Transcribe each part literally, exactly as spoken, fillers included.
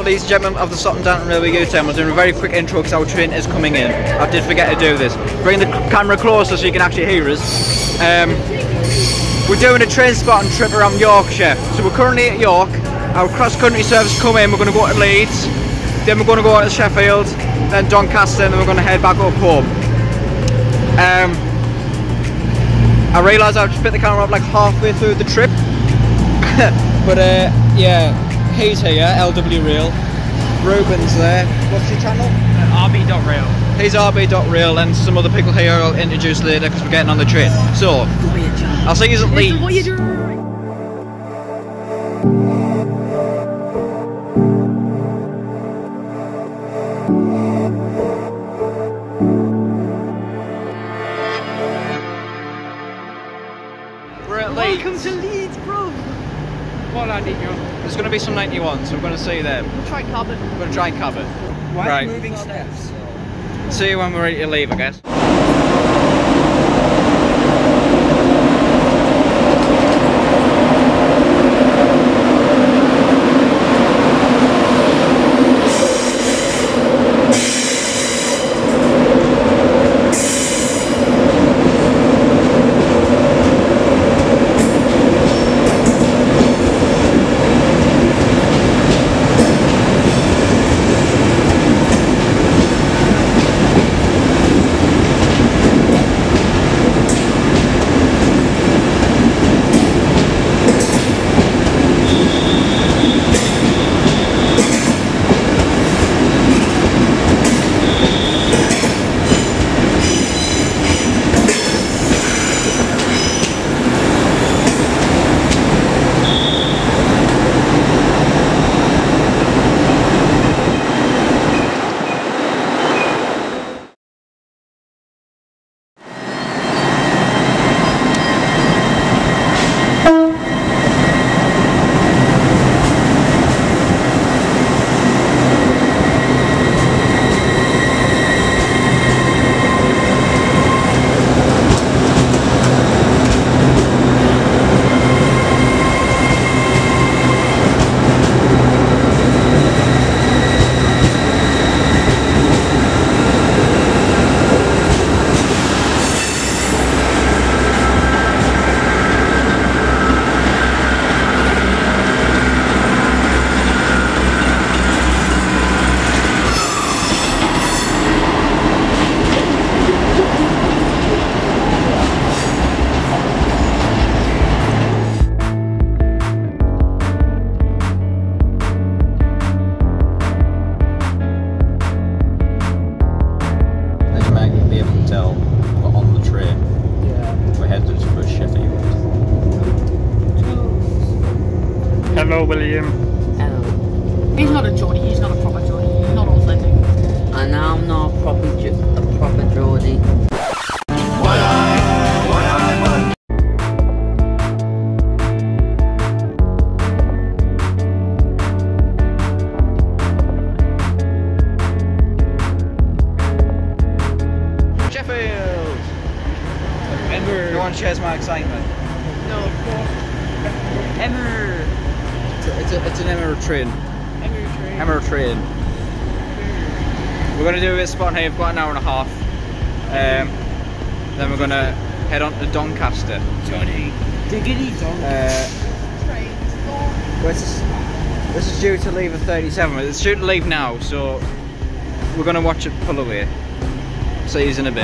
ladies and gentlemen of the Sutton Downton Railway U-turn. We're doing a very quick intro because our train is coming in. I did forget to do this. Bring the camera closer so you can actually hear us. Um, we're doing a train spotting trip around Yorkshire. So we're currently at York. Our cross-country service come in. We're going to go to Leeds. Then we're going to go to Sheffield. Then Doncaster. And then we're going to head back up home. Um, I realised I just bit the camera up like halfway through the trip. But uh, yeah, he's here, L W Rail. Reuben's there. What's your channel? Uh, R B dot rail. He's R B dot rail, and some other people here I'll introduce later because we're getting on the train. So, I'll see you at Leeds. What are you doing? We're at Leeds. Welcome to Leeds, bro. What I need you. There's going to be some ninety-ones, so we're going to see them. We'll try carbon. We're going to try carbon. Why right. moving steps? See you when we're ready to leave, I guess. Hello, William. Hello. He's not a Geordie, he's not a proper Geordie, he's not authentic. And I'm not a proper, a proper Geordie. Sheffield! Emmer! You want to share my excitement? No, of course. Emmer! It's, a, it's, a, it's an Emmer train. Emmer train. Emmer train. We're going to do a bit of spotting here, we've got an hour and a half. Um, then we're going to head on to Doncaster. Johnny. Diggity dong. Uh, this, is, this is due to leave at thirty-seven. It's due to leave now, so we're going to watch it pull away. See you in a bit.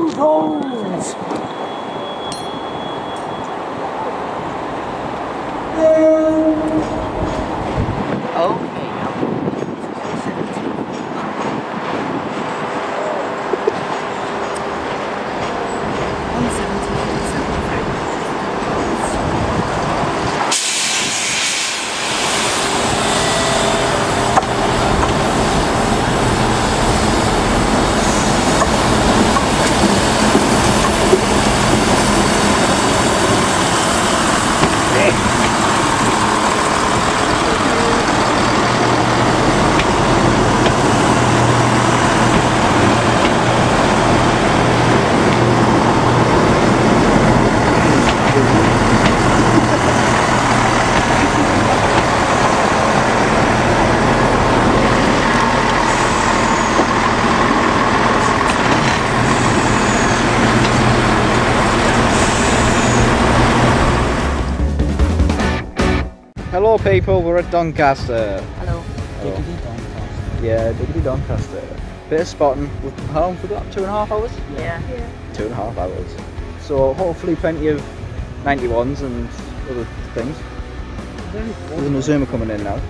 Holes! Okay, now. one seventy, Hello people, we're at Doncaster. Hello. Hello. Yeah, Diggity Doncaster. Bit of spotting. We're home for about two and a half hours? Yeah. yeah. Two and a half hours. So hopefully plenty of ninety-ones and other things. There's an Azuma coming in now.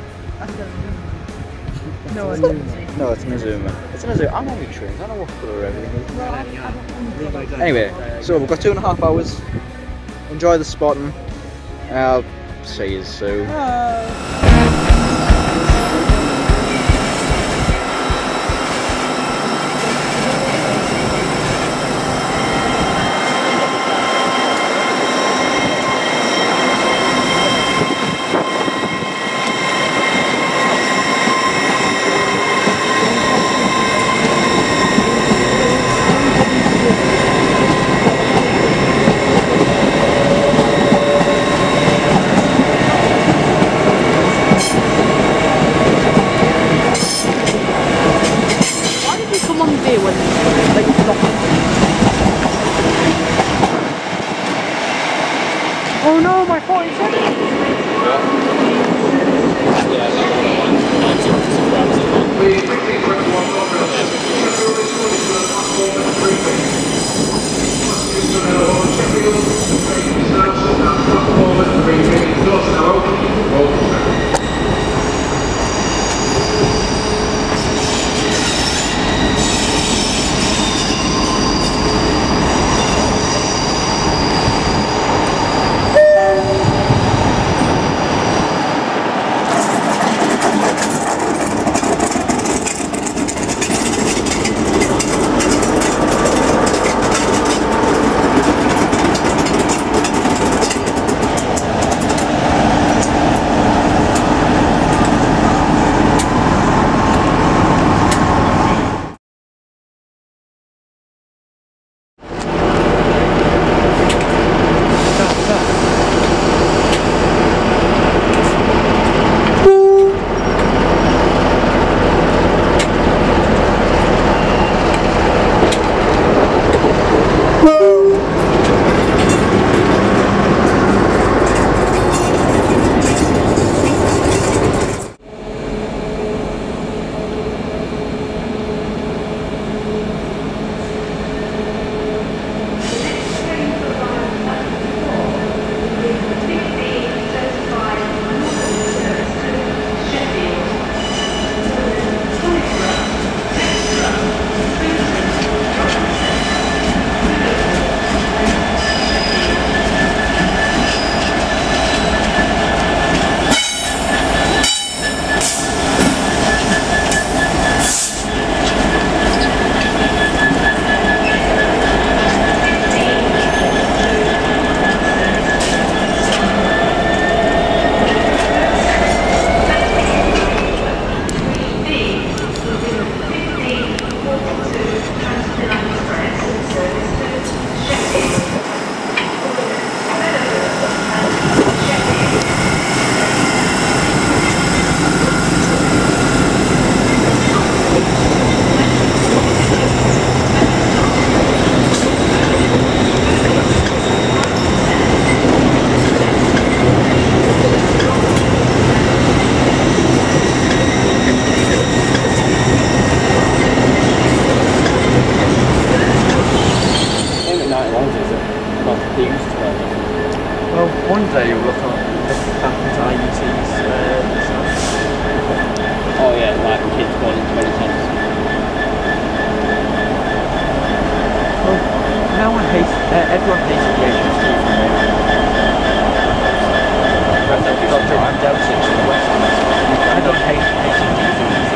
No, it's No, it's an Azuma. It's an Azuma. I'm on the trains. I know what colour everything is. Anyway, so we've got two and a half hours. Enjoy the spotting. I'll see you soon. Oh no, my forty-seven! used to wear them. Well, one day you'll look, on, look back into I U T's uh, Oh yeah, like kids born in twenty tens. well, no one hates, uh, everyone hates the H S T from me. I don't hate H S T.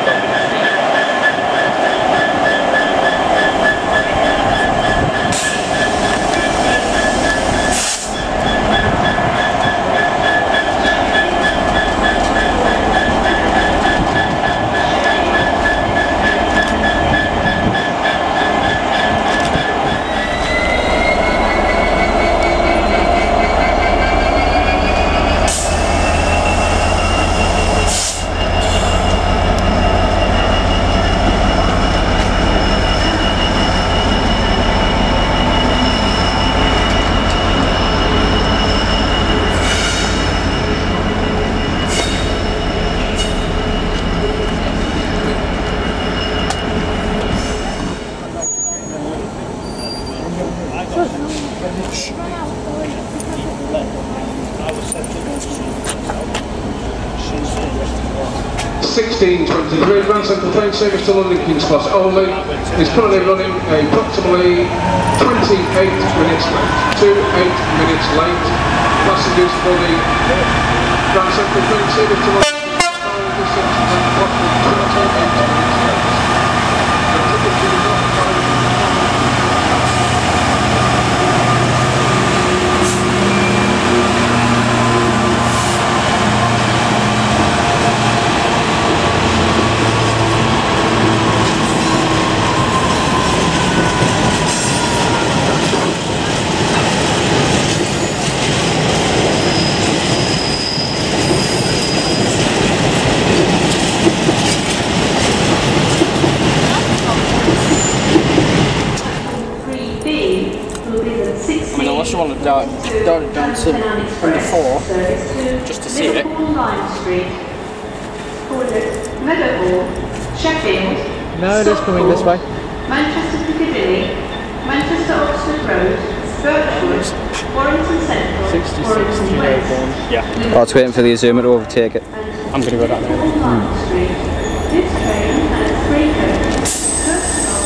sixteen twenty-three, Grand Central train service to London King's Cross only is currently running approximately twenty-eight minutes late. twenty-eight minutes late. Passengers for the Grand Central train service to London King's Cross only is approximately twenty-eight minutes late. The ticket to the North Unless you want to dart, dart it down to under four, just to see it. Sheffield. No, it is coming this way. Manchester Piccadilly, Manchester Oxford Road, Birchwood, Warrington Central, sixty-six Warrington West, Yeah. Oh, it's waiting for the Zoomer to overtake it. I'm going to go down there. Lion Street. This train has three coaches. First stop.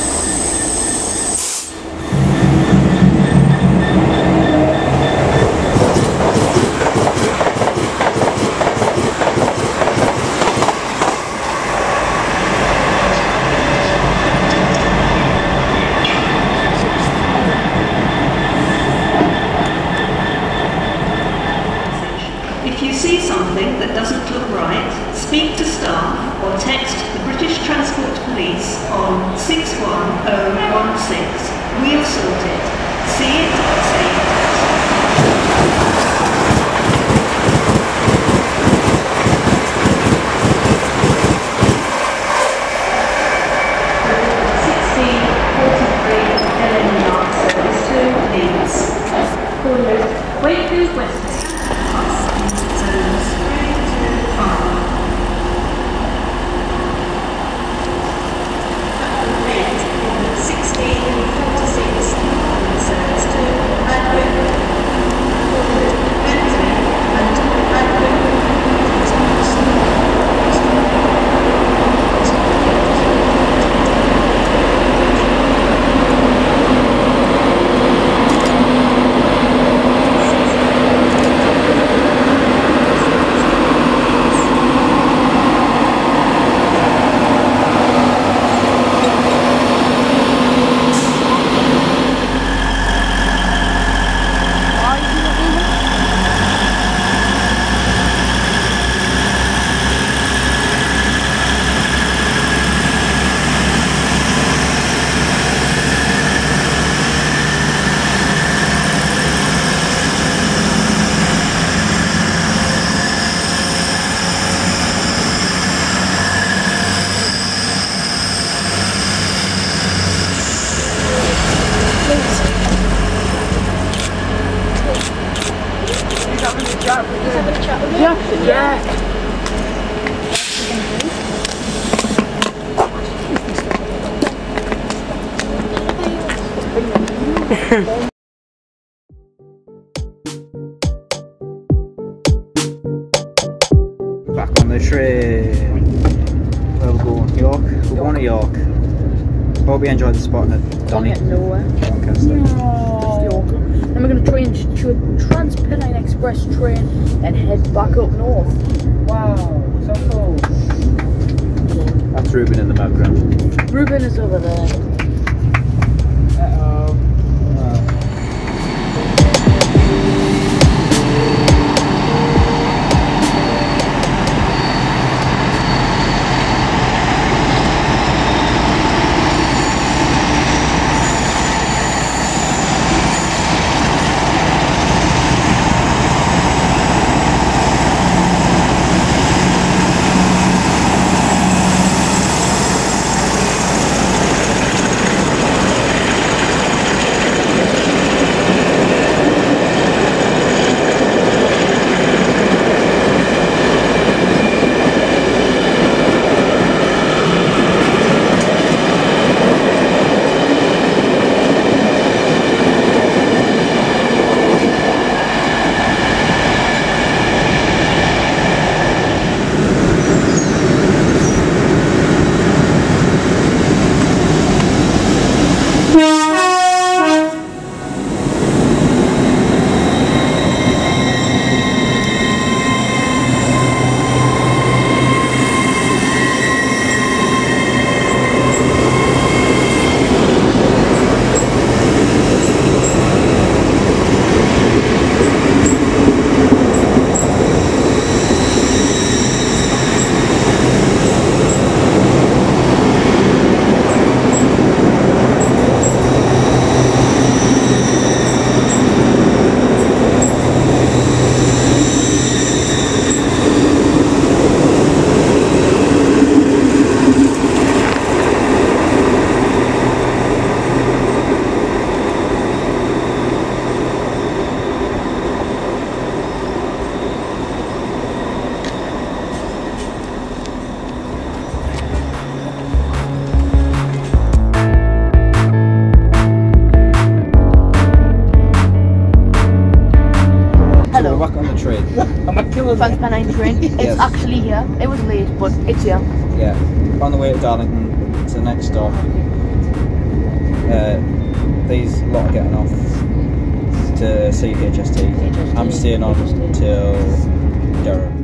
If you see something that doesn't look right, speak to staff or text the British Transport Police on six one oh one six. We'll sort it. See it, say it. sixteen forty-three Ellen Yard service to Leeds. Corners, Wakefield West. Yeah. train. Where we're going? York? We're going to York. Hope you enjoyed the spotting at Donny. Nowhere. Doncaster. No. York. Then we're going to train to a Trans-Pennine Express train and head back up north. Wow, so cool. That's Reuben in the background. Reuben is over there. Uh-oh. Trans-Pennine train. It's Yes. actually here. It was late, but it's here. Yeah, on the way to Darlington to the next stop. Uh, these lot are getting off to see H S T. I'm staying on till Durham.